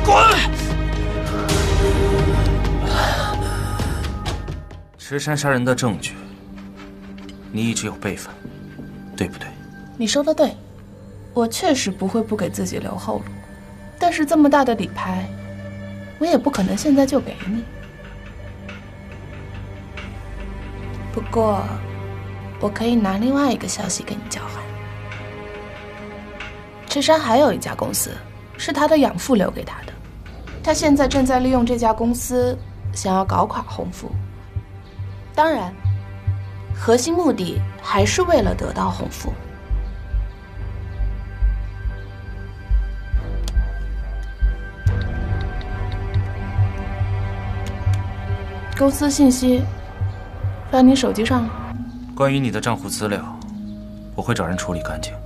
池山杀人的证据，你一直有备份，对不对？ 你说的对，我确实不会不给自己留后路，但是这么大的底牌，我也不可能现在就给你。不过，我可以拿另外一个消息跟你交换。池山还有一家公司，是他的养父留给他的，他现在正在利用这家公司想要搞垮洪福。当然，核心目的还是为了得到洪福。公司信息放你手机上了。 关于你的账户资料，我会找人处理干净。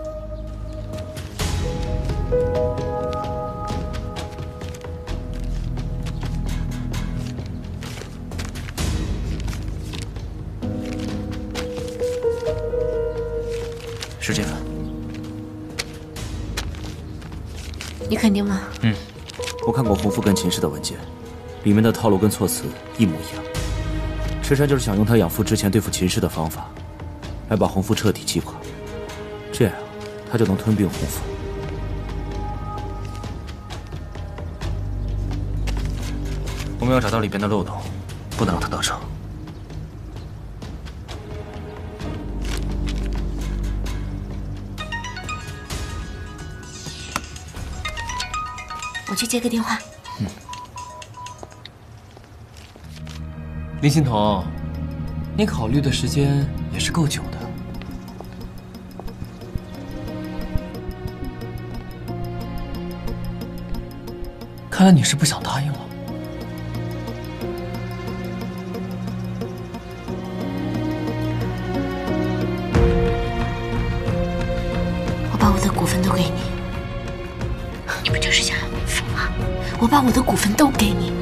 是这份。 你肯定吗？ 嗯，我看过洪福跟秦氏的文件，里面的套路跟措辞一模一样。池山就是想用他养父之前对付秦氏的方法，来把洪福彻底击垮，这样他就能吞并洪福。 我们要找到里边的漏洞，不能让他得逞。 我去接个电话。 林欣彤，你考虑的时间也是够久的。看来你是不想答应了。 我把我的股份都给你，你不就是想要洪福吗？我把我的股份都给你。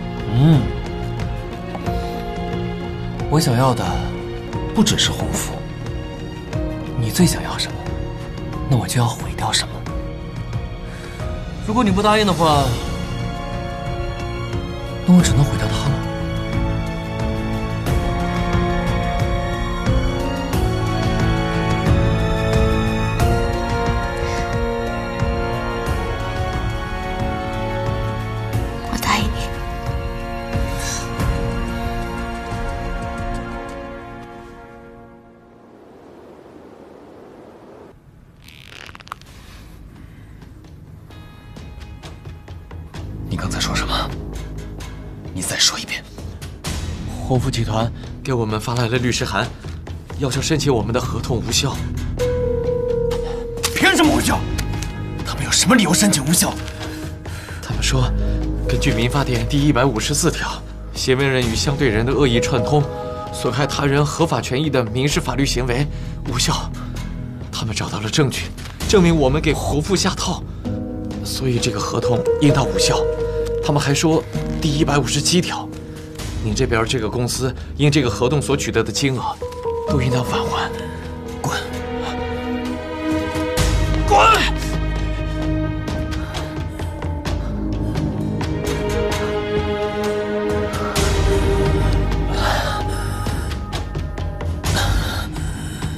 我想要的不只是洪福，你最想要什么，那我就要毁掉什么。如果你不答应的话，那我只能毁掉他了。 我答应你。 你刚才说什么？你再说一遍。洪福集团给我们发来了律师函，要求申请我们的合同无效。 凭什么无效？他们有什么理由申请无效？ 他们说，根据民法典第154条，胁问人与相对人的恶意串通，损害他人合法权益的民事法律行为无效。他们找到了证据，证明我们给洪福下套，所以这个合同应当无效。他们还说，第157条，您这边这个公司因这个合同所取得的金额，都应当返还。